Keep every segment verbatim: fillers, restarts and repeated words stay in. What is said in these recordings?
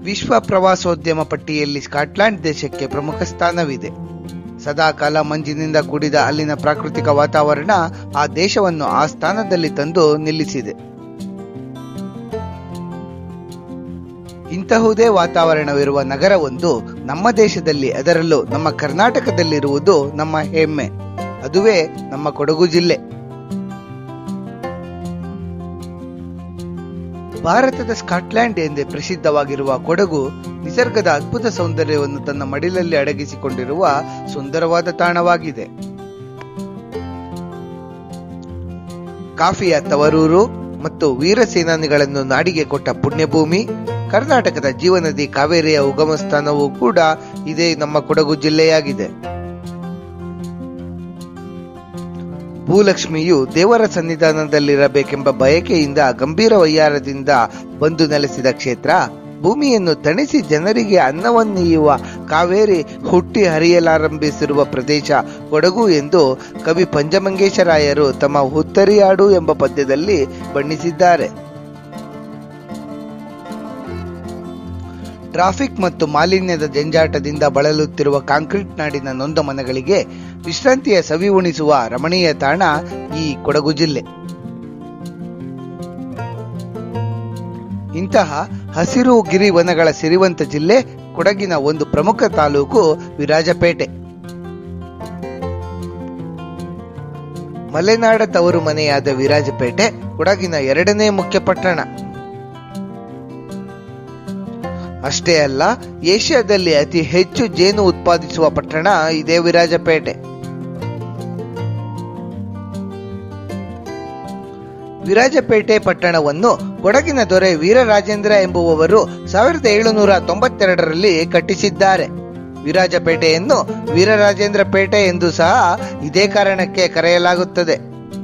ವಿಶ್ವ ಪ್ರವಾಸೋದ್ಯಮ ಪಟ್ಟಿಯಲ್ಲಿ ಸ್ಕಾಟ್ಲೆಂಡ್ ದೇಶಕ್ಕೆ ಪ್ರಮುಖ ಸ್ಥಾನವಿದೆ. ಸದಾಕಾಲ ಮಂಜಿನಿಂದ ಕೂಡಿದ ಅಲ್ಲಿನ ಪ್ರಾಕೃತಿಕ ವಾತಾವರಣ ಆ ದೇಶವನ್ನು ಆ ಸ್ಥಾನದಲ್ಲಿ ತಂದು ನಿಲ್ಲಿಸಿದೆ. ಇಂತಹುದೇ ವಾತಾವರಣವಿರುವ ನಗರವೊಂದು ನಮ್ಮ ದೇಶದಲ್ಲಿ, ಅದರಲ್ಲೂ ನಮ್ಮ ಕರ್ನಾಟಕದಲ್ಲಿರುವುದು ನಮ್ಮ ಹೆಮ್ಮೆ. ಅದುವೇ ನಮ್ಮ ಕೊಡಗು ಜಿಲ್ಲೆ. ಭಾರತದ ಸ್ಕಾಟ್ಲೆಂಡ್ ಎಂದೇ ಪ್ರಸಿದ್ಧವಾಗಿರುವ ಕೊಡಗು ನಿಸರ್ಗದ ಅದ್ಭುತ ಸೌಂದರ್ಯವನ್ನು ತನ್ನ ಮಡಿಲಲ್ಲಿ ಅಡಗಿಸಿಕೊಂಡಿರುವ ಸುಂದರವಾದ ತಾಣವಾಗಿದೆ. ಕಾಫಿಯ ತವರೂರು ಮತ್ತು ವೀರ ಸೇನಾನಿಗಳನ್ನು ನಾಡಿಗೆ ಕೊಟ್ಟ ಪುಣ್ಯಭೂಮಿ. ಕರ್ನಾಟಕದ ಜೀವನದಿ ಕಾವೇರಿಯ ಉಗಮ ಸ್ಥಾನವೂ ಕೂಡ ಇದೇ ನಮ್ಮ ಕೊಡಗು ಜಿಲ್ಲೆಯಾಗಿದೆ. ಭೂಲಕ್ಷ್ಮಿಯು ದೇವರ ಸನ್ನಿಧಾನದಲ್ಲಿರಬೇಕೆಂಬ ಬಯಕೆಯಿಂದ ಗಂಭೀರ ವೈಯಾರದಿಂದ ಬಂದು ನೆಲೆಸಿದ ಕ್ಷೇತ್ರ. ಭೂಮಿಯನ್ನು ತಣಿಸಿ ಜನರಿಗೆ ಅನ್ನವನ್ನೀಯುವ ಕಾವೇರಿ ಹುಟ್ಟಿ ಹರಿಯಲಾರಂಭಿಸಿರುವ ಪ್ರದೇಶ ಕೊಡಗು ಎಂದು ಕವಿ ಪಂಚಮಂಗೇಶರಾಯರು ತಮ್ಮ ಹುತ್ತರಿಯಾಡು ಎಂಬ ಪದ್ಯದಲ್ಲಿ ಬಣ್ಣಿಸಿದ್ದಾರೆ. ಟ್ರಾಫಿಕ್ ಮತ್ತು ಮಾಲಿನ್ಯದ ಜಂಜಾಟದಿಂದ ಬಳಲುತ್ತಿರುವ ಕಾಂಕ್ರೀಟ್ ನಾಡಿನ ನೊಂದ ಮನಗಳಿಗೆ ವಿಶ್ರಾಂತಿಯ ಸವಿ ಉಣಿಸುವ ರಮಣೀಯ ತಾಣ ಈ ಕೊಡಗು ಜಿಲ್ಲೆ. ಇಂತಹ ಹಸಿರು ಗಿರಿವನಗಳ ಸಿರಿವಂತ ಜಿಲ್ಲೆ ಕೊಡಗಿನ ಒಂದು ಪ್ರಮುಖ ತಾಲೂಕು ವಿರಾಜಪೇಟೆ. ಮಲೆನಾಡ ತವರು ಮನೆಯಾದ ವಿರಾಜಪೇಟೆ ಕೊಡಗಿನ ಎರಡನೇ ಮುಖ್ಯ ಪಟ್ಟಣ. ಅಷ್ಟೇ ಅಲ್ಲ, ಏಷ್ಯಾದಲ್ಲಿ ಅತಿ ಹೆಚ್ಚು ಜೇನು ಉತ್ಪಾದಿಸುವ ಪಟ್ಟಣ ಇದೇ ವಿರಾಜಪೇಟೆ. ವಿರಾಜಪೇಟೆ ಪಟ್ಟಣವನ್ನು ಕೊಡಗಿನ ದೊರೆ ವೀರರಾಜೇಂದ್ರ ಎಂಬುವವರು ಸಾವಿರದ ಏಳುನೂರ ತೊಂಬತ್ತೆರಡರಲ್ಲಿ ಕಟ್ಟಿಸಿದ್ದಾರೆ. ವಿರಾಜಪೇಟೆಯನ್ನು ವೀರರಾಜೇಂದ್ರ ಪೇಟೆ ಎಂದು ಸಹ ಇದೇ ಕಾರಣಕ್ಕೆ ಕರೆಯಲಾಗುತ್ತದೆ.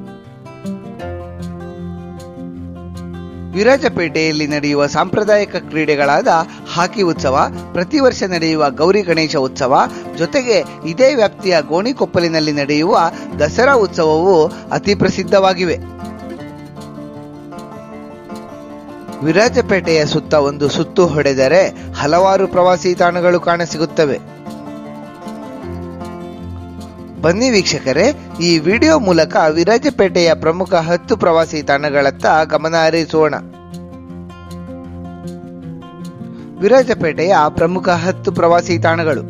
ವಿರಾಜಪೇಟೆಯಲ್ಲಿ ನಡೆಯುವ ಸಾಂಪ್ರದಾಯಿಕ ಕ್ರೀಡೆಗಳಾದ ಹಾಕಿ ಉತ್ಸವ, ಪ್ರತಿ ವರ್ಷ ನಡೆಯುವ ಗೌರಿ ಗಣೇಶ ಉತ್ಸವ, ಜೊತೆಗೆ ಇದೇ ವ್ಯಾಪ್ತಿಯ ಗೋಣಿಕೊಪ್ಪಲಿನಲ್ಲಿ ನಡೆಯುವ ದಸರಾ ಉತ್ಸವವು ಅತಿ ಪ್ರಸಿದ್ಧವಾಗಿವೆ. ವಿರಾಜಪೇಟೆಯ ಸುತ್ತ ಒಂದು ಸುತ್ತು ಹೊಡೆದರೆ ಹಲವಾರು ಪ್ರವಾಸಿ ತಾಣಗಳು ಕಾಣಸಿಗುತ್ತವೆ. ಬನ್ನಿ ವೀಕ್ಷಕರೇ, ಈ ವಿಡಿಯೋ ಮೂಲಕ ವಿರಾಜಪೇಟೆಯ ಪ್ರಮುಖ ಹತ್ತು ಪ್ರವಾಸಿ ತಾಣಗಳತ್ತ ಗಮನ ಹರಿಸೋಣ. ವಿರಾಜಪೇಟೆಯ ಪ್ರಮುಖ ಹತ್ತು ಪ್ರವಾಸಿ ತಾಣಗಳು.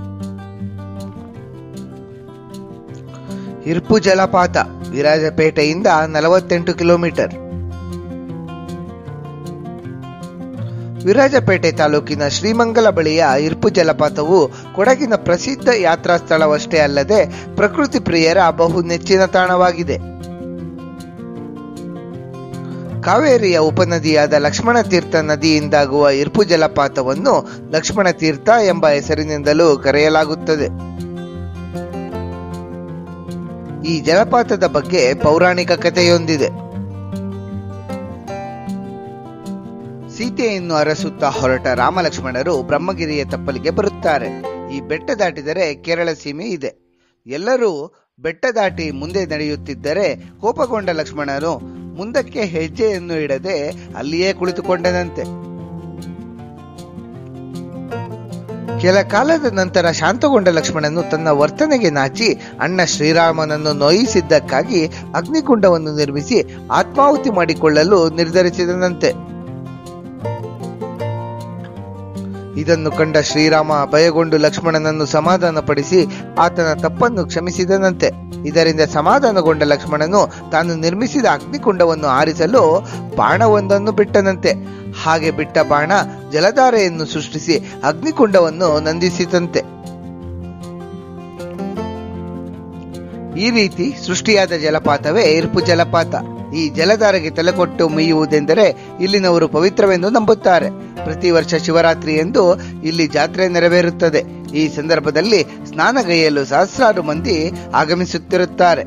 ಇರ್ಪು ಜಲಪಾತ, ವಿರಾಜಪೇಟೆಯಿಂದ ನಲವತ್ತೆಂಟು ಕಿಲೋಮೀಟರ್. ವಿರಾಜಪೇಟೆ ತಾಲೂಕಿನ ಶ್ರೀಮಂಗಲ ಬಳಿಯ ಇರ್ಪು ಜಲಪಾತವು ಕೊಡಗಿನ ಪ್ರಸಿದ್ಧ ಯಾತ್ರಾ ಸ್ಥಳವಷ್ಟೇ ಅಲ್ಲದೆ ಪ್ರಕೃತಿ ಪ್ರಿಯರ ಬಹು ನೆಚ್ಚಿನ ತಾಣವಾಗಿದೆ. ಕಾವೇರಿಯ ಉಪನದಿಯಾದ ಲಕ್ಷ್ಮಣ ತೀರ್ಥ ನದಿಯಿಂದಾಗುವ ಇರ್ಪು ಜಲಪಾತವನ್ನು ಲಕ್ಷ್ಮಣ ತೀರ್ಥ ಎಂಬ ಹೆಸರಿನಿಂದಲೂ ಕರೆಯಲಾಗುತ್ತದೆ. ಈ ಜಲಪಾತದ ಬಗ್ಗೆ ಪೌರಾಣಿಕ ಕಥೆಯೊಂದಿದೆ. ಸೀತೆಯನ್ನು ಅರಸುತ್ತಾ ಹೊರಟ ರಾಮ ಲಕ್ಷ್ಮಣರು ಬ್ರಹ್ಮಗಿರಿಯ ತಪ್ಪಲಿಗೆ ಬರುತ್ತಾರೆ. ಈ ಬೆಟ್ಟ ದಾಟಿದರೆ ಕೇರಳ ಸೀಮೆ ಇದೆ. ಎಲ್ಲರೂ ಬೆಟ್ಟ ದಾಟಿ ಮುಂದೆ ನಡೆಯುತ್ತಿದ್ದರೆ ಕೋಪಗೊಂಡ ಲಕ್ಷ್ಮಣನು ಮುಂದಕ್ಕೆ ಹೆಜ್ಜೆಯನ್ನು ಇಡದೆ ಅಲ್ಲಿಯೇ ಕುಳಿತುಕೊಂಡನಂತೆ. ಕೆಲ ಕಾಲದ ನಂತರ ಶಾಂತಗೊಂಡ ಲಕ್ಷ್ಮಣನು ತನ್ನ ವರ್ತನೆಗೆ ನಾಚಿ ಅಣ್ಣ ಶ್ರೀರಾಮನನ್ನು ನೋಯಿಸಿದ್ದಕ್ಕಾಗಿ ಅಗ್ನಿಕುಂಡವನ್ನು ನಿರ್ಮಿಸಿ ಆತ್ಮಾಹುತಿ ಮಾಡಿಕೊಳ್ಳಲು ನಿರ್ಧರಿಸಿದನಂತೆ. ಇದನ್ನು ಕಂಡ ಶ್ರೀರಾಮ ಭಯಗೊಂಡು ಲಕ್ಷ್ಮಣನನ್ನು ಸಮಾಧಾನಪಡಿಸಿ ಆತನ ತಪ್ಪನ್ನು ಕ್ಷಮಿಸಿದನಂತೆ. ಇದರಿಂದ ಸಮಾಧಾನಗೊಂಡ ಲಕ್ಷ್ಮಣನು ತಾನು ನಿರ್ಮಿಸಿದ ಅಗ್ನಿಕುಂಡವನ್ನು ಆರಿಸಲು ಬಾಣವೊಂದನ್ನು ಬಿಟ್ಟನಂತೆ. ಹಾಗೆ ಬಿಟ್ಟ ಬಾಣ ಜಲಧಾರೆಯನ್ನು ಸೃಷ್ಟಿಸಿ ಅಗ್ನಿಕುಂಡವನ್ನು ನಂದಿಸಿತಂತೆ. ಈ ರೀತಿ ಸೃಷ್ಟಿಯಾದ ಜಲಪಾತವೇ ಇರ್ಪು ಜಲಪಾತ. ಈ ಜಲಧಾರೆಗೆ ತಲೆಕೊಟ್ಟು ಮೀಯುವುದೆಂದರೆ ಇಲ್ಲಿನವರು ಪವಿತ್ರವೆಂದು ನಂಬುತ್ತಾರೆ. ಪ್ರತಿ ವರ್ಷ ಶಿವರಾತ್ರಿ ಎಂದು ಇಲ್ಲಿ ಜಾತ್ರೆ ನೆರವೇರುತ್ತದೆ. ಈ ಸಂದರ್ಭದಲ್ಲಿ ಸ್ನಾನಗೈಯಲು ಸಹಸ್ರಾರು ಮಂದಿ ಆಗಮಿಸುತ್ತಿರುತ್ತಾರೆ.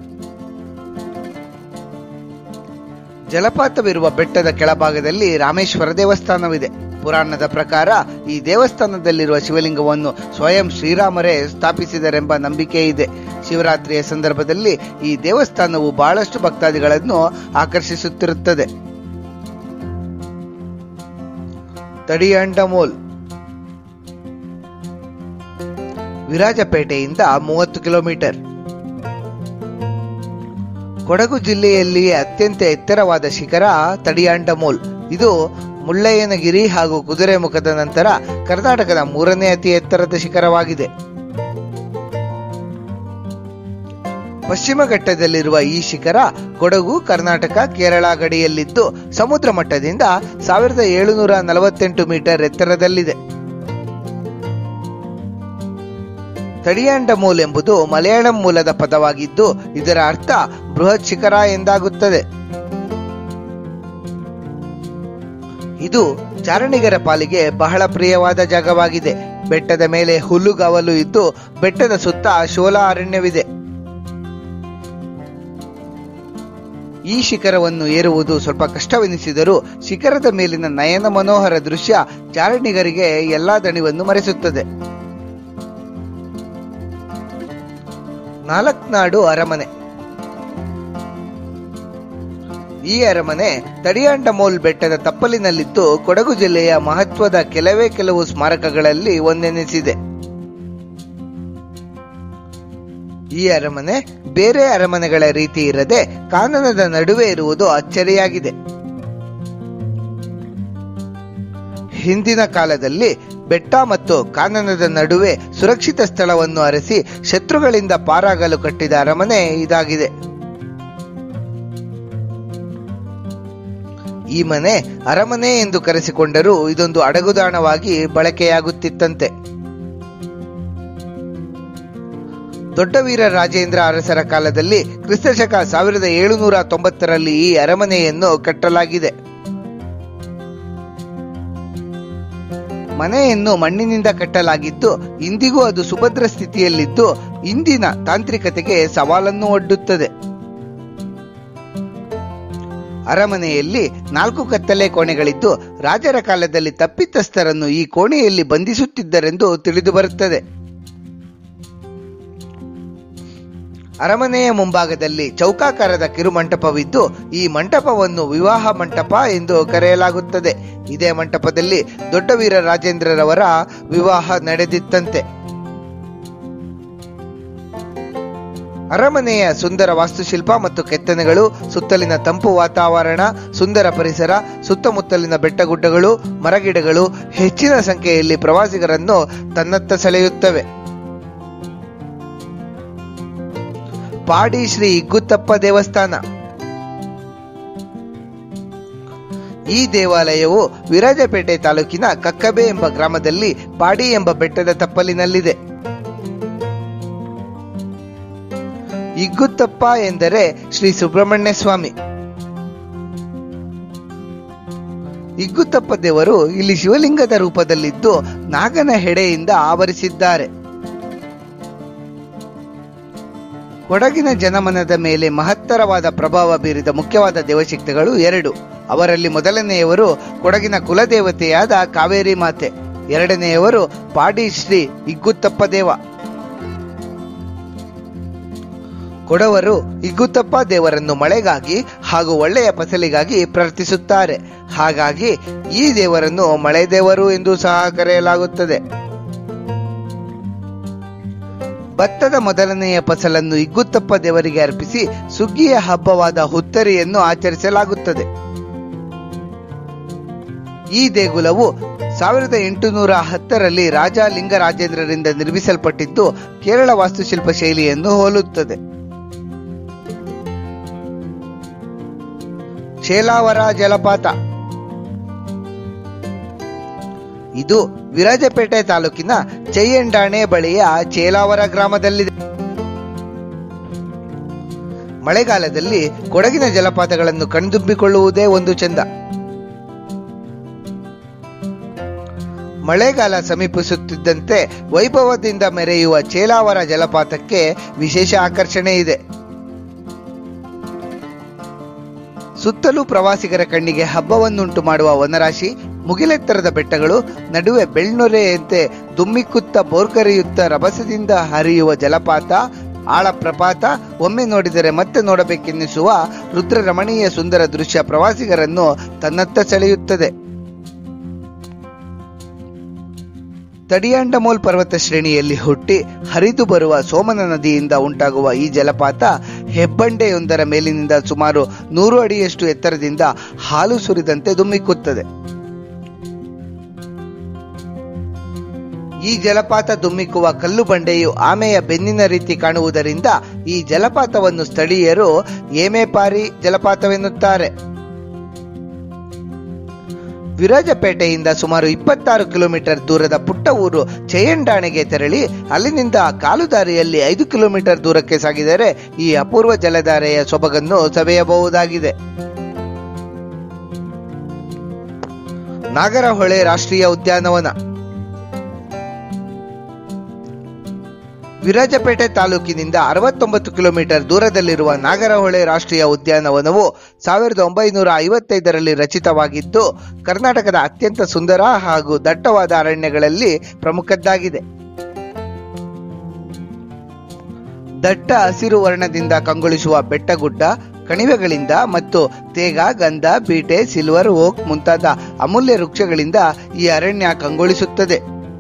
ಜಲಪಾತವಿರುವ ಬೆಟ್ಟದ ಕೆಳಭಾಗದಲ್ಲಿ ರಾಮೇಶ್ವರ ದೇವಸ್ಥಾನವಿದೆ. ಪುರಾಣದ ಪ್ರಕಾರ ಈ ದೇವಸ್ಥಾನದಲ್ಲಿರುವ ಶಿವಲಿಂಗವನ್ನು ಸ್ವಯಂ ಶ್ರೀರಾಮರೇ ಸ್ಥಾಪಿಸಿದರೆಂಬ ನಂಬಿಕೆ ಇದೆ. ಶಿವರಾತ್ರಿಯ ಸಂದರ್ಭದಲ್ಲಿ ಈ ದೇವಸ್ಥಾನವು ಬಹಳಷ್ಟು ಭಕ್ತಾದಿಗಳನ್ನು ಆಕರ್ಷಿಸುತ್ತಿರುತ್ತದೆ. ತಡಿಯಾಂಡಮೋಲ್, ವಿರಾಜಪೇಟೆಯಿಂದ ಮೂವತ್ತು ಕಿಲೋಮೀಟರ್. ಕೊಡಗು ಜಿಲ್ಲೆಯಲ್ಲಿ ಅತ್ಯಂತ ಎತ್ತರವಾದ ಶಿಖರ ತಡಿಯಾಂಡಮೋಲ್. ಇದು ಮುಳ್ಳಯ್ಯನಗಿರಿ ಹಾಗೂ ಕುದುರೆಮುಖದ ನಂತರ ಕರ್ನಾಟಕದ ಮೂರನೇ ಅತಿ ಎತ್ತರದ ಶಿಖರವಾಗಿದೆ. ಪಶ್ಚಿಮ ಘಟ್ಟದಲ್ಲಿರುವ ಈ ಶಿಖರ ಕೊಡಗು, ಕರ್ನಾಟಕ, ಕೇರಳ ಗಡಿಯಲ್ಲಿದ್ದು ಸಮುದ್ರ ಮಟ್ಟದಿಂದ ಸಾವಿರದ ಏಳುನೂರ ನಲವತ್ತೆಂಟು ಮೀಟರ್ ಎತ್ತರದಲ್ಲಿದೆ. ತಡಿಯಾಂಡಮೋಲ್ ಎಂಬುದು ಮಲಯಾಳಂ ಮೂಲದ ಪದವಾಗಿದ್ದು ಇದರ ಅರ್ಥ ಬೃಹತ್ ಶಿಖರ ಎಂದಾಗುತ್ತದೆ. ಇದು ಚಾರಣಿಗರ ಪಾಲಿಗೆ ಬಹಳ ಪ್ರಿಯವಾದ ಜಾಗವಾಗಿದೆ. ಬೆಟ್ಟದ ಮೇಲೆ ಹುಲ್ಲುಗಾವಲು ಇದ್ದು ಬೆಟ್ಟದ ಸುತ್ತ ಶೋಲಾ ಅರಣ್ಯವಿದೆ. ಈ ಶಿಖರವನ್ನು ಏರುವುದು ಸ್ವಲ್ಪ ಕಷ್ಟವೆನಿಸಿದರೂ ಶಿಖರದ ಮೇಲಿನ ನಯನ ಮನೋಹರ ದೃಶ್ಯ ಚಾರಣಿಗರಿಗೆ ಎಲ್ಲಾ ದಣಿವನ್ನು ಮರೆಸುತ್ತದೆ. ನಾಲ್ಕನಾಡು ಅರಮನೆ. ಈ ಅರಮನೆ ತಡಿಯಾಂಡಮೋಲ್ ಬೆಟ್ಟದ ತಪ್ಪಲಿನಲ್ಲಿದ್ದು ಕೊಡಗು ಜಿಲ್ಲೆಯ ಮಹತ್ವದ ಕೆಲವೇ ಕೆಲವು ಸ್ಮಾರಕಗಳಲ್ಲಿ ಒಂದೆನಿಸಿದೆ. ಈ ಅರಮನೆ ಬೇರೆ ಅರಮನೆಗಳ ರೀತಿ ಇರದೆ ಕಾನನದ ನಡುವೆ ಇರುವುದು ಅಚ್ಚರಿಯಾಗಿದೆ. ಹಿಂದಿನ ಕಾಲದಲ್ಲಿ ಬೆಟ್ಟ ಮತ್ತು ಕಾನನದ ನಡುವೆ ಸುರಕ್ಷಿತ ಸ್ಥಳವನ್ನು ಅರಸಿ ಶತ್ರುಗಳಿಂದ ಪಾರಾಗಲು ಕಟ್ಟಿದ ಅರಮನೆ ಇದಾಗಿದೆ. ಈ ಮನೆ ಅರಮನೆ ಎಂದು ಕರೆಸಿಕೊಂಡರೂ ಇದೊಂದು ಅಡಗುದಾಣವಾಗಿ ಬಳಕೆಯಾಗುತ್ತಿತ್ತಂತೆ. ದೊಡ್ಡವೀರ ರಾಜೇಂದ್ರ ಅರಸರ ಕಾಲದಲ್ಲಿ ಕ್ರಿಸ್ತಶಕ ಸಾವಿರದ ಏಳುನೂರ ತೊಂಬತ್ತರಲ್ಲಿ ಈ ಅರಮನೆಯನ್ನು ಕಟ್ಟಲಾಗಿದೆ. ಮನೆಯನ್ನು ಮಣ್ಣಿನಿಂದ ಕಟ್ಟಲಾಗಿದ್ದು ಇಂದಿಗೂ ಅದು ಸುಭದ್ರ ಸ್ಥಿತಿಯಲ್ಲಿದ್ದು ಇಂದಿನ ತಾಂತ್ರಿಕತೆಗೆ ಸವಾಲನ್ನು ಒಡ್ಡುತ್ತದೆ. ಅರಮನೆಯಲ್ಲಿ ನಾಲ್ಕು ಕತ್ತಲೆ ಕೋಣೆಗಳಿದ್ದು ರಾಜರ ಕಾಲದಲ್ಲಿ ತಪ್ಪಿತಸ್ಥರನ್ನು ಈ ಕೋಣೆಯಲ್ಲಿ ಬಂಧಿಸುತ್ತಿದ್ದರೆಂದು ತಿಳಿದು ಬರುತ್ತದೆ. ಅರಮನೆಯ ಮುಂಭಾಗದಲ್ಲಿ ಚೌಕಾಕಾರದ ಕಿರುಮಂಟಪವಿದ್ದು ಈ ಮಂಟಪವನ್ನು ವಿವಾಹ ಮಂಟಪ ಎಂದು ಕರೆಯಲಾಗುತ್ತದೆ. ಇದೇ ಮಂಟಪದಲ್ಲಿ ದೊಡ್ಡವೀರ ರಾಜೇಂದ್ರರವರ ವಿವಾಹ ನಡೆದಿತ್ತಂತೆ. ಅರಮನೆಯ ಸುಂದರ ವಾಸ್ತುಶಿಲ್ಪ ಮತ್ತು ಕೆತ್ತನೆಗಳು, ಸುತ್ತಲಿನ ತಂಪು ವಾತಾವರಣ, ಸುಂದರ ಪರಿಸರ, ಸುತ್ತಮುತ್ತಲಿನ ಬೆಟ್ಟಗುಡ್ಡಗಳು, ಮರಗಿಡಗಳು ಹೆಚ್ಚಿನ ಸಂಖ್ಯೆಯಲ್ಲಿ ಪ್ರವಾಸಿಗರನ್ನು ತನ್ನತ್ತ ಸೆಳೆಯುತ್ತವೆ. ಪಾಡಿ ಶ್ರೀ ಇಗ್ಗುತ್ತಪ್ಪ ದೇವಸ್ಥಾನ. ಈ ದೇವಾಲಯವು ವಿರಾಜಪೇಟೆ ತಾಲೂಕಿನ ಕಕ್ಕಬೆ ಎಂಬ ಗ್ರಾಮದಲ್ಲಿ ಪಾಡಿ ಎಂಬ ಬೆಟ್ಟದ ತಪ್ಪಲಿನಲ್ಲಿದೆ. ಇಗ್ಗುತ್ತಪ್ಪ ಎಂದರೆ ಶ್ರೀ ಸುಬ್ರಹ್ಮಣ್ಯ ಸ್ವಾಮಿ. ಇಗ್ಗುತ್ತಪ್ಪ ದೇವರು ಇಲ್ಲಿ ಶಿವಲಿಂಗದ ರೂಪದಲ್ಲಿದ್ದು ನಾಗನ ಹೆಡೆಯಿಂದ ಆವರಿಸಿದ್ದಾರೆ. ಕೊಡಗಿನ ಜನಮನದ ಮೇಲೆ ಮಹತ್ತರವಾದ ಪ್ರಭಾವ ಬೀರಿದ ಮುಖ್ಯವಾದ ದೇವಶಕ್ತಿಗಳು ಎರಡು. ಅವರಲ್ಲಿ ಮೊದಲನೆಯವರು ಕೊಡಗಿನ ಕುಲದೇವತೆಯಾದ ಕಾವೇರಿ ಮಾತೆ, ಎರಡನೆಯವರು ಪಾಡಿ ಶ್ರೀ ಇಗ್ಗುತ್ತಪ್ಪ ದೇವ. ಕೊಡವರು ಇಗ್ಗುತ್ತಪ್ಪ ದೇವರನ್ನು ಮಳೆಗಾಗಿ ಹಾಗೂ ಒಳ್ಳೆಯ ಫಸಲಿಗಾಗಿ ಪ್ರಾರ್ಥಿಸುತ್ತಾರೆ. ಹಾಗಾಗಿ ಈ ದೇವರನ್ನು ಮಳೆ ದೇವರು ಎಂದು ಸಹ ಕರೆಯಲಾಗುತ್ತದೆ. ಭತ್ತದ ಮೊದಲನೆಯ ಫಸಲನ್ನು ಇಗ್ಗುತ್ತಪ್ಪ ದೇವರಿಗೆ ಅರ್ಪಿಸಿ ಸುಗ್ಗಿಯ ಹಬ್ಬವಾದ ಹುತ್ತರಿಯನ್ನು ಆಚರಿಸಲಾಗುತ್ತದೆ. ಈ ದೇಗುಲವು ಸಾವಿರದ ಎಂಟುನೂರ ಹತ್ತರಲ್ಲಿ ರಾಜ ಲಿಂಗರಾಜೇಂದ್ರರಿಂದ ನಿರ್ಮಿಸಲ್ಪಟ್ಟಿದ್ದು ಕೇರಳ ವಾಸ್ತುಶಿಲ್ಪ ಶೈಲಿಯನ್ನು ಹೋಲುತ್ತದೆ. ಚೇಲಾವರ ಜಲಪಾತ. ಇದು ವಿರಾಜಪೇಟೆ ತಾಲೂಕಿನ ಚೈಯಂಡಾಣೆ ಬಳಿಯ ಚೇಲಾವರ ಗ್ರಾಮದಲ್ಲಿದೆ. ಮಳೆಗಾಲದಲ್ಲಿ ಕೊಡಗಿನ ಜಲಪಾತಗಳನ್ನು ಕಣ್ತುಂಬಿಕೊಳ್ಳುವುದೇ ಒಂದು ಚೆಂದ. ಮಳೆಗಾಲ ಸಮೀಪಿಸುತ್ತಿದ್ದಂತೆ ವೈಭವದಿಂದ ಮೆರೆಯುವ ಚೇಲಾವರ ಜಲಪಾತಕ್ಕೆ ವಿಶೇಷ ಆಕರ್ಷಣೆ ಇದೆ. ಸುತ್ತಲೂ ಪ್ರವಾಸಿಗರ ಕಣ್ಣಿಗೆ ಹಬ್ಬವನ್ನುಂಟು ಮಾಡುವ ವನರಾಶಿ, ಮುಗಿಲೆತ್ತರದ ಬೆಟ್ಟಗಳು, ನಡುವೆ ಬೆಳ್ನೊರೆಯಂತೆ ದುಮ್ಮಿಕ್ಕುತ್ತ ಬೋರ್ಕರಿಯುತ್ತ ರಭಸದಿಂದ ಹರಿಯುವ ಜಲಪಾತ, ಆಳ ಪ್ರಪಾತ, ಒಮ್ಮೆ ನೋಡಿದರೆ ಮತ್ತೆ ನೋಡಬೇಕೆನ್ನಿಸುವ ರುದ್ರ ರಮಣೀಯ ಸುಂದರ ದೃಶ್ಯ ಪ್ರವಾಸಿಗರನ್ನು ತನ್ನತ್ತ ಸೆಳೆಯುತ್ತದೆ. ತಡಿಯಾಂಡಮೋಲ್ ಪರ್ವತ ಶ್ರೇಣಿಯಲ್ಲಿ ಹುಟ್ಟಿ ಹರಿದು ಬರುವ ಸೋಮನ ನದಿಯಿಂದ ಉಂಟಾಗುವ ಈ ಜಲಪಾತ ಹೆಬ್ಬಂಡೆಯೊಂದರ ಮೇಲಿನಿಂದ ಸುಮಾರು ನೂರು ಅಡಿಯಷ್ಟು ಎತ್ತರದಿಂದ ಹಾಲು ಸುರಿದಂತೆ ಧುಮ್ಮಿಕ್ಕುತ್ತದೆ. ಈ ಜಲಪಾತ ಧುಮ್ಮಿಕ್ಕುವ ಕಲ್ಲು ಬಂಡೆಯು ಆಮೆಯ ಬೆನ್ನಿನ ರೀತಿ ಕಾಣುವುದರಿಂದ ಈ ಜಲಪಾತವನ್ನು ಸ್ಥಳೀಯರು ಏಮೆಪಾರಿ ಜಲಪಾತವೆನ್ನುತ್ತಾರೆ. ವಿರಾಜಪೇಟೆಯಿಂದ ಸುಮಾರು ಇಪ್ಪತ್ತಾರು ಕಿಲೋಮೀಟರ್ ದೂರದ ಪುಟ್ಟ ಊರು ಚಯಂಡಾಣೆಗೆ ತೆರಳಿ ಅಲ್ಲಿನಿಂದ ಕಾಲುದಾರಿಯಲ್ಲಿ ಐದು ಕಿಲೋಮೀಟರ್ ದೂರಕ್ಕೆ ಸಾಗಿದರೆ ಈ ಅಪೂರ್ವ ಜಲಧಾರೆಯ ಸೊಬಗನ್ನು ಸವಿಯಬಹುದಾಗಿದೆ. ನಾಗರಹೊಳೆ ರಾಷ್ಟ್ರೀಯ ಉದ್ಯಾನವನ. ವಿರಾಜಪೇಟೆ ತಾಲೂಕಿನಿಂದ ಅರವತ್ತೊಂಬತ್ತು ಕಿಲೋಮೀಟರ್ ದೂರದಲ್ಲಿರುವ ನಾಗರಹೊಳೆ ರಾಷ್ಟ್ರೀಯ ಉದ್ಯಾನವನವು ಸಾವಿರದ ಒಂಬೈನೂರ ಐವತ್ತೈದರಲ್ಲಿ ರಚಿತವಾಗಿದ್ದು ಕರ್ನಾಟಕದ ಅತ್ಯಂತ ಸುಂದರ ಹಾಗೂ ದಟ್ಟವಾದ ಅರಣ್ಯಗಳಲ್ಲಿ ಪ್ರಮುಖದ್ದಾಗಿದೆ. ದಟ್ಟ ಹಸಿರು ವರ್ಣದಿಂದ ಕಂಗೊಳಿಸುವ ಬೆಟ್ಟಗುಡ್ಡ, ಕಣಿವೆಗಳಿಂದ ಮತ್ತು ತೇಗ, ಗಂಧ, ಬೀಟೆ, ಸಿಲ್ವರ್ ಓಕ್ ಮುಂತಾದ ಅಮೂಲ್ಯ ವೃಕ್ಷಗಳಿಂದ ಈ ಅರಣ್ಯ ಕಂಗೊಳಿಸುತ್ತದೆ.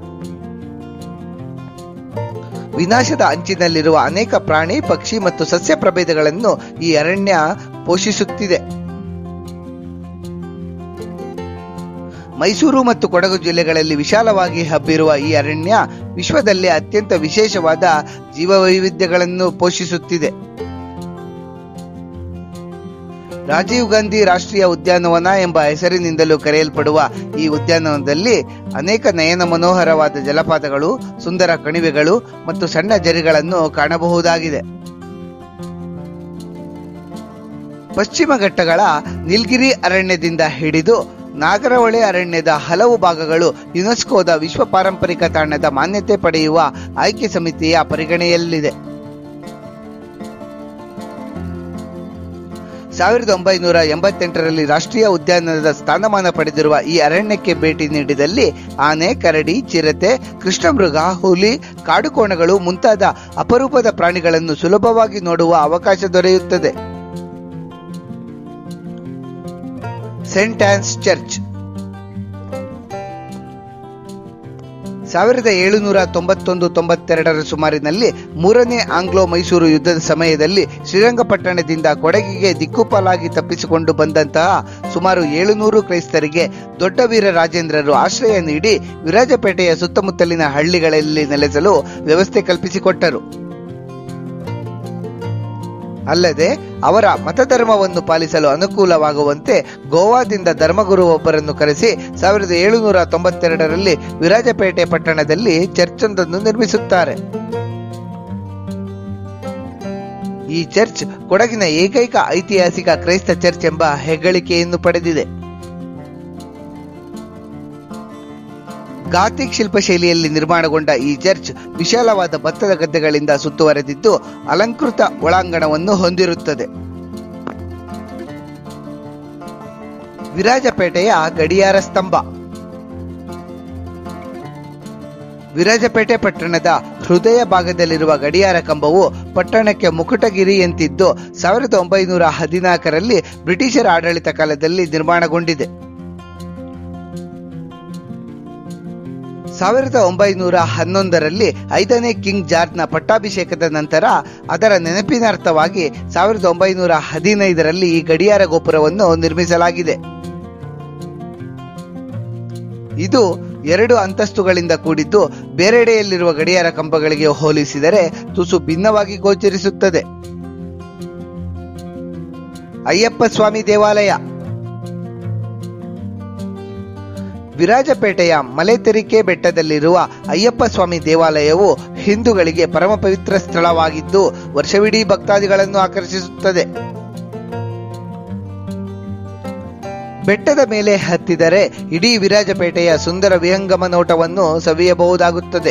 ವಿನಾಶದ ಅಂಚಿನಲ್ಲಿರುವ ಅನೇಕ ಪ್ರಾಣಿ, ಪಕ್ಷಿ ಮತ್ತು ಸಸ್ಯ ಪ್ರಭೇದಗಳನ್ನು ಈ ಅರಣ್ಯ ಪೋಷಿಸುತ್ತಿದೆ. ಮೈಸೂರು ಮತ್ತು ಕೊಡಗು ಜಿಲ್ಲೆಗಳಲ್ಲಿ ವಿಶಾಲವಾಗಿ ಹಬ್ಬಿರುವ ಈ ಅರಣ್ಯ ವಿಶ್ವದಲ್ಲೇ ಅತ್ಯಂತ ವಿಶೇಷವಾದ ಜೀವವೈವಿಧ್ಯಗಳನ್ನು ಪೋಷಿಸುತ್ತಿದೆ. ರಾಜೀವ್ ಗಾಂಧಿ ರಾಷ್ಟ್ರೀಯ ಉದ್ಯಾನವನ ಎಂಬ ಹೆಸರಿನಿಂದಲೂ ಕರೆಯಲ್ಪಡುವ ಈ ಉದ್ಯಾನವನದಲ್ಲಿ ಅನೇಕ ನಯನ ಮನೋಹರವಾದ ಜಲಪಾತಗಳು, ಸುಂದರ ಕಣಿವೆಗಳು ಮತ್ತು ಸಣ್ಣ ಝರಿಗಳನ್ನು ಕಾಣಬಹುದಾಗಿದೆ. ಪಶ್ಚಿಮ ಘಟ್ಟಗಳ ನೀಲಗಿರಿ ಅರಣ್ಯದಿಂದ ಹಿಡಿದು ನಾಗರಹೊಳೆ ಅರಣ್ಯದ ಹಲವು ಭಾಗಗಳು ಯುನೆಸ್ಕೋದ ವಿಶ್ವ ಪಾರಂಪರಿಕ ತಾಣದ ಮಾನ್ಯತೆ ಪಡೆಯುವ ಆಯ್ಕೆ ಸಮಿತಿಯ ಪರಿಗಣನೆಯಲ್ಲಿದೆ. ಸಾವಿರದ ಒಂಬೈನೂರ ಎಂಬತ್ತೆಂಟರಲ್ಲಿ ರಾಷ್ಟ್ರೀಯ ಉದ್ಯಾನದ ಸ್ಥಾನಮಾನ ಪಡೆದಿರುವ ಈ ಅರಣ್ಯಕ್ಕೆ ಭೇಟಿ ನೀಡಿದಲ್ಲಿ ಆನೆ, ಕರಡಿ, ಚಿರತೆ, ಕೃಷ್ಣಮೃಗ, ಹುಲಿ, ಕಾಡುಕೋಣಗಳು ಮುಂತಾದ ಅಪರೂಪದ ಪ್ರಾಣಿಗಳನ್ನು ಸುಲಭವಾಗಿ ನೋಡುವ ಅವಕಾಶ ದೊರೆಯುತ್ತದೆ. Saint Anne's church. ಸಾವಿರದ ಏಳುನೂರ ತೊಂಬತ್ತೊಂದು ತೊಂಬತ್ತೆರಡರ ಸುಮಾರಿನಲ್ಲಿ ಮೂರನೇ ಆಂಗ್ಲೋ ಮೈಸೂರು ಯುದ್ಧದ ಸಮಯದಲ್ಲಿ ಶ್ರೀರಂಗಪಟ್ಟಣದಿಂದ ಕೊಡಗಿಗೆ ದಿಕ್ಕುಪಾಲಾಗಿ ತಪ್ಪಿಸಿಕೊಂಡು ಬಂದಂತಹ ಸುಮಾರು ಏಳುನೂರು ಕ್ರೈಸ್ತರಿಗೆ ದೊಡ್ಡ ವೀರ ರಾಜೇಂದ್ರರು ಆಶ್ರಯ ನೀಡಿ ವಿರಾಜಪೇಟೆಯ ಸುತ್ತಮುತ್ತಲಿನ ಹಳ್ಳಿಗಳಲ್ಲಿ ನೆಲೆಸಲು ವ್ಯವಸ್ಥೆ ಕಲ್ಪಿಸಿಕೊಟ್ಟರು. ಅಲ್ಲದೆ ಅವರ ಮತಧರ್ಮವನ್ನು ಪಾಲಿಸಲು ಅನುಕೂಲವಾಗುವಂತೆ ಗೋವಾದಿಂದ ಧರ್ಮಗುರು ಒಬ್ಬರನ್ನು ಕರೆಸಿ ಸಾವಿರದ ಏಳುನೂರ ತೊಂಬತ್ತೆರಡರಲ್ಲಿ ವಿರಾಜಪೇಟೆ ಪಟ್ಟಣದಲ್ಲಿ ಚರ್ಚ್ ಒಂದನ್ನು ನಿರ್ಮಿಸುತ್ತಾರೆ. ಈ ಚರ್ಚ್ ಕೊಡಗಿನ ಏಕೈಕ ಐತಿಹಾಸಿಕ ಕ್ರೈಸ್ತ ಚರ್ಚ್ ಎಂಬ ಹೆಗ್ಗಳಿಕೆಯನ್ನು ಪಡೆದಿದೆ. ಗಾಥಿಕ್ ಶಿಲ್ಪಶೈಲಿಯಲ್ಲಿ ನಿರ್ಮಾಣಗೊಂಡ ಈ ಚರ್ಚ್ ವಿಶಾಲವಾದ ಭತ್ತದ ಗದ್ದೆಗಳಿಂದ ಸುತ್ತುವರೆದಿದ್ದು ಅಲಂಕೃತ ಒಳಾಂಗಣವನ್ನು ಹೊಂದಿರುತ್ತದೆ. ವಿರಾಜಪೇಟೆಯ ಗಡಿಯಾರ ಸ್ತಂಭ. ವಿರಾಜಪೇಟೆ ಪಟ್ಟಣದ ಹೃದಯ ಭಾಗದಲ್ಲಿರುವ ಗಡಿಯಾರ ಕಂಬವು ಪಟ್ಟಣಕ್ಕೆ ಮುಕುಟಗಿರಿ ಎಂತಿದ್ದು ಸಾವಿರದ ಒಂಬೈನೂರ ಹದಿನಾಲ್ಕರಲ್ಲಿ ಬ್ರಿಟಿಷರ ಆಡಳಿತ ಕಾಲದಲ್ಲಿ ನಿರ್ಮಾಣಗೊಂಡಿದೆ. ಸಾವಿರದ ಒಂಬೈನೂರ ಹನ್ನೊಂದರಲ್ಲಿ ಐದನೇ ಕಿಂಗ್ ಜಾರ್ಜ್ನ ಪಟ್ಟಾಭಿಷೇಕದ ನಂತರ ಅದರ ನೆನಪಿನಾರ್ಥವಾಗಿ ಸಾವಿರದ ಒಂಬೈನೂರ ಹದಿನೈದರಲ್ಲಿ ಈ ಗಡಿಯಾರ ಗೋಪುರವನ್ನು ನಿರ್ಮಿಸಲಾಗಿದೆ. ಇದು ಎರಡು ಅಂತಸ್ತುಗಳಿಂದ ಕೂಡಿದ್ದು ಬೇರೆಡೆಯಲ್ಲಿರುವ ಗಡಿಯಾರ ಕಂಬಗಳಿಗೆ ಹೋಲಿಸಿದರೆ ತುಸು ಭಿನ್ನವಾಗಿ ಗೋಚರಿಸುತ್ತದೆ. ಅಯ್ಯಪ್ಪ ಸ್ವಾಮಿ ದೇವಾಲಯ. ವಿರಾಜಪೇಟೆಯ ಮಲೆತೆರಿಕೆ ಬೆಟ್ಟದಲ್ಲಿರುವ ಅಯ್ಯಪ್ಪ ಸ್ವಾಮಿ ದೇವಾಲಯವು ಹಿಂದೂಗಳಿಗೆ ಪರಮ ಪವಿತ್ರ ಸ್ಥಳವಾಗಿದ್ದು ವರ್ಷವಿಡೀ ಭಕ್ತಾದಿಗಳನ್ನು ಆಕರ್ಷಿಸುತ್ತದೆ. ಬೆಟ್ಟದ ಮೇಲೆ ಹತ್ತಿದರೆ ಇಡೀ ವಿರಾಜಪೇಟೆಯ ಸುಂದರ ವಿಹಂಗಮ ನೋಟವನ್ನು ಸವಿಯಬಹುದಾಗುತ್ತದೆ.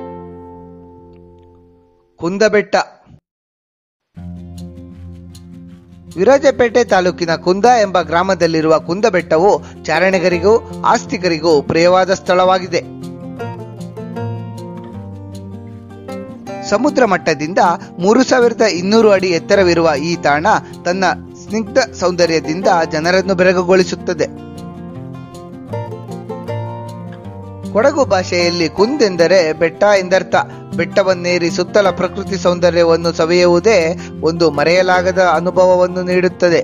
ಕುಂದಬೆಟ್ಟ. ವಿರಾಜಪೇಟೆ ತಾಲೂಕಿನ ಕುಂದ ಎಂಬ ಗ್ರಾಮದಲ್ಲಿರುವ ಕುಂದಬೆಟ್ಟವು ಚಾರಣಿಗರಿಗೂ ಆಸ್ತಿಕರಿಗೂ ಪ್ರಿಯವಾದ ಸ್ಥಳವಾಗಿದೆ. ಸಮುದ್ರ ಮಟ್ಟದಿಂದ ಮೂರು ಸಾವಿರದ ಇನ್ನೂರು ಅಡಿ ಎತ್ತರವಿರುವ ಈ ತಾಣ ತನ್ನ ಸ್ನಿಗ್ಧ ಸೌಂದರ್ಯದಿಂದ ಜನರನ್ನು ಬೆರಗುಗೊಳಿಸುತ್ತದೆ. ಕೊಡಗು ಭಾಷೆಯಲ್ಲಿ ಕುಂದೆಂದರೆ ಬೆಟ್ಟ ಎಂದರ್ಥ. ಬೆಟ್ಟವನ್ನೇರಿ ಸುತ್ತಲ ಪ್ರಕೃತಿ ಸೌಂದರ್ಯವನ್ನು ಸವಿಯುವುದೇ ಒಂದು ಮರೆಯಲಾಗದ ಅನುಭವವನ್ನು ನೀಡುತ್ತದೆ.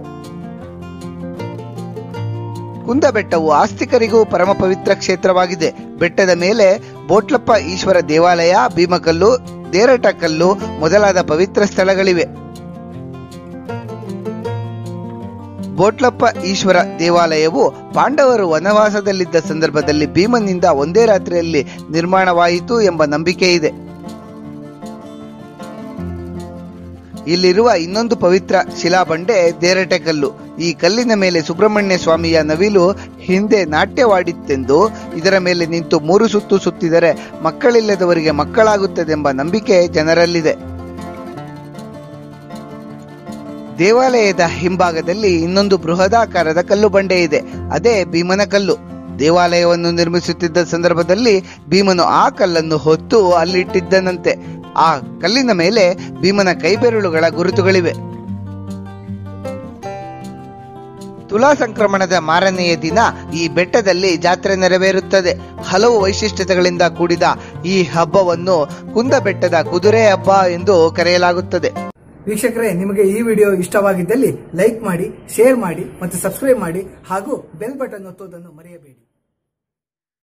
ಕುಂದ ಬೆಟ್ಟವು ಆಸ್ತಿಕರಿಗೂ ಪರಮ ಪವಿತ್ರ ಕ್ಷೇತ್ರವಾಗಿದೆ. ಬೆಟ್ಟದ ಮೇಲೆ ಬೋಟ್ಲಪ್ಪ ಈಶ್ವರ ದೇವಾಲಯ, ಭೀಮಕಲ್ಲು, ದೇರಟಕಲ್ಲು ಮೊದಲಾದ ಪವಿತ್ರ ಸ್ಥಳಗಳಿವೆ. ಬೋಟ್ಲಪ್ಪ ಈಶ್ವರ ದೇವಾಲಯವು ಪಾಂಡವರು ವನವಾಸದಲ್ಲಿದ್ದ ಸಂದರ್ಭದಲ್ಲಿ ಭೀಮನಿಂದ ಒಂದೇ ರಾತ್ರಿಯಲ್ಲಿ ನಿರ್ಮಾಣವಾಯಿತು ಎಂಬ ನಂಬಿಕೆ ಇದೆ. ಇಲ್ಲಿರುವ ಇನ್ನೊಂದು ಪವಿತ್ರ ಶಿಲಾಬಂಡೆ ದೇರಟೆಕಲ್ಲು. ಈ ಕಲ್ಲಿನ ಮೇಲೆ ಸುಬ್ರಹ್ಮಣ್ಯ ಸ್ವಾಮಿಯ ನವಿಲು ಹಿಂದೆ ನಾಟ್ಯವಾಡಿತ್ತೆಂದು, ಇದರ ಮೇಲೆ ನಿಂತು ಮೂರು ಸುತ್ತು ಸುತ್ತಿದರೆ ಮಕ್ಕಳಿಲ್ಲದವರಿಗೆ ಮಕ್ಕಳಾಗುತ್ತದೆಂಬ ನಂಬಿಕೆ ಜನರಲ್ಲಿದೆ. ದೇವಾಲಯದ ಹಿಂಭಾಗದಲ್ಲಿ ಇನ್ನೊಂದು ಬೃಹದಾಕಾರದ ಕಲ್ಲು ಬಂಡೆ ಇದೆ. ಅದೇ ಭೀಮನ ಕಲ್ಲು. ದೇವಾಲಯವನ್ನು ನಿರ್ಮಿಸುತ್ತಿದ್ದ ಸಂದರ್ಭದಲ್ಲಿ ಭೀಮನು ಆ ಕಲ್ಲನ್ನು ಹೊತ್ತು ಅಲ್ಲಿಟ್ಟಿದ್ದನಂತೆ. ಆ ಕಲ್ಲಿನ ಮೇಲೆ ಭೀಮನ ಕೈಬೆರಳುಗಳ ಗುರುತುಗಳಿವೆ. ತುಲಾ ಸಂಕ್ರಮಣದ ಮಾರನೆಯ ದಿನ ಈ ಬೆಟ್ಟದಲ್ಲಿ ಜಾತ್ರೆ ನೆರವೇರುತ್ತದೆ. ಹಲವು ವೈಶಿಷ್ಟ್ಯತೆಗಳಿಂದ ಕೂಡಿದ ಈ ಹಬ್ಬವನ್ನು ಕುಂದ ಬೆಟ್ಟದ ಕುದುರೆ ಹಬ್ಬ ಎಂದು ಕರೆಯಲಾಗುತ್ತದೆ. ವೀಕ್ಷಕರೇ, ನಿಮಗೆ ಈ ವಿಡಿಯೋ ಇಷ್ಟವಾಗಿದ್ದಲ್ಲಿ ಲೈಕ್ ಮಾಡಿ, ಶೇರ್ ಮಾಡಿ ಮತ್ತು ಸಬ್ಸ್ಕ್ರೈಬ್ ಮಾಡಿ ಹಾಗೂ ಬೆಲ್ ಬಟನ್ ಒತ್ತುವುದನ್ನು ಮರೆಯಬೇಡಿ.